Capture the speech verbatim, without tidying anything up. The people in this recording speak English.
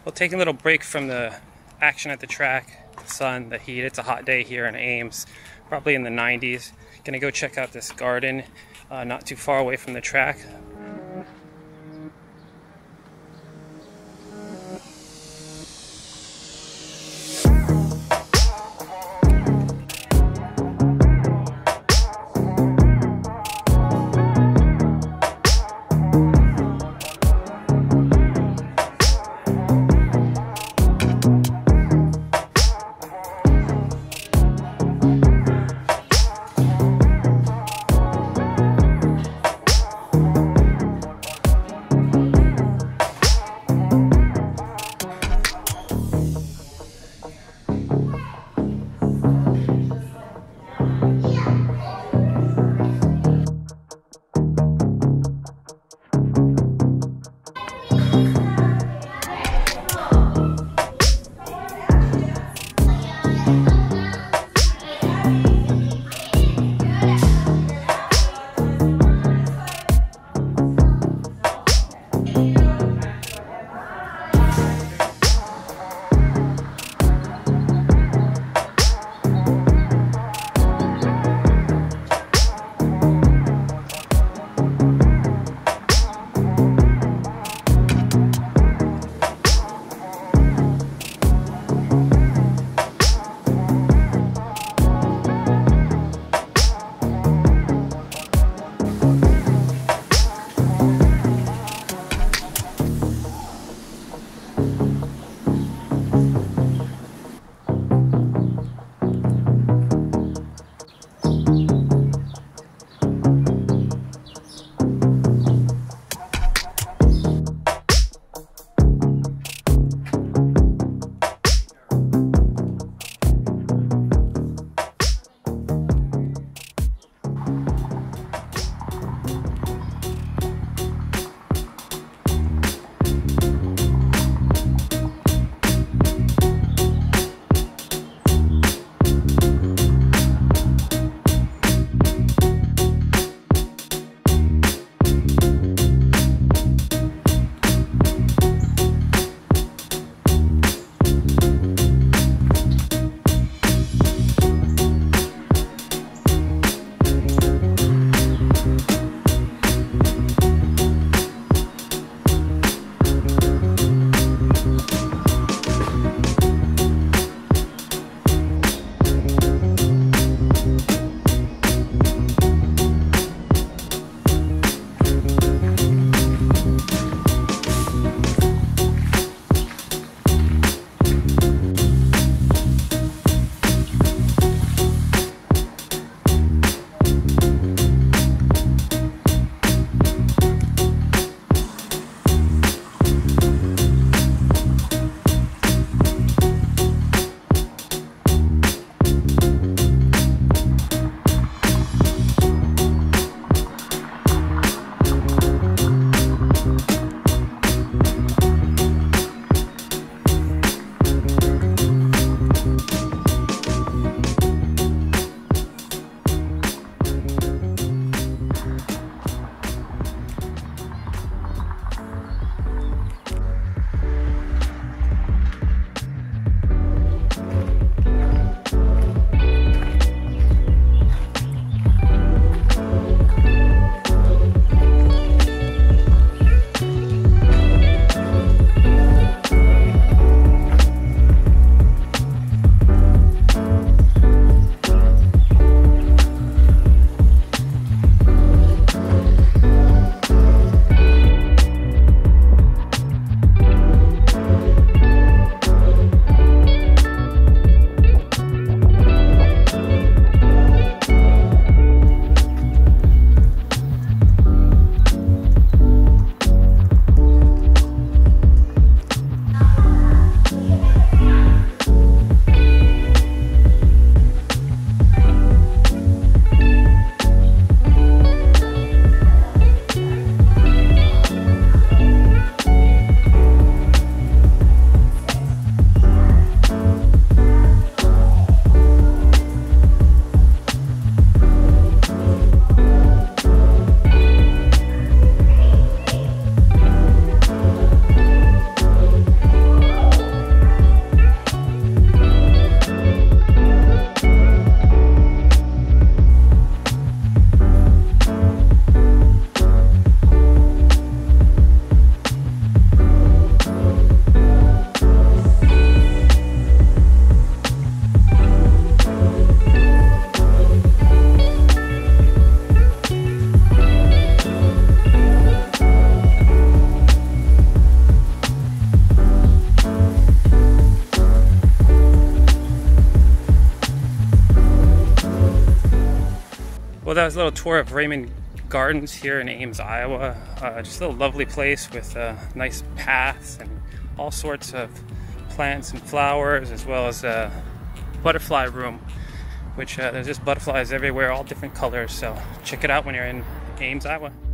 Well, taking a little break from the action at the track, the sun, the heat. It's a hot day here in Ames, probably in the nineties. Gonna go check out this garden, uh, not too far away from the track. Well, that was a little tour of Reiman Gardens here in Ames, Iowa. Uh, just a lovely place with uh, nice paths and all sorts of plants and flowers, as well as a butterfly room, which uh, there's just butterflies everywhere, all different colors. So check it out when you're in Ames, Iowa.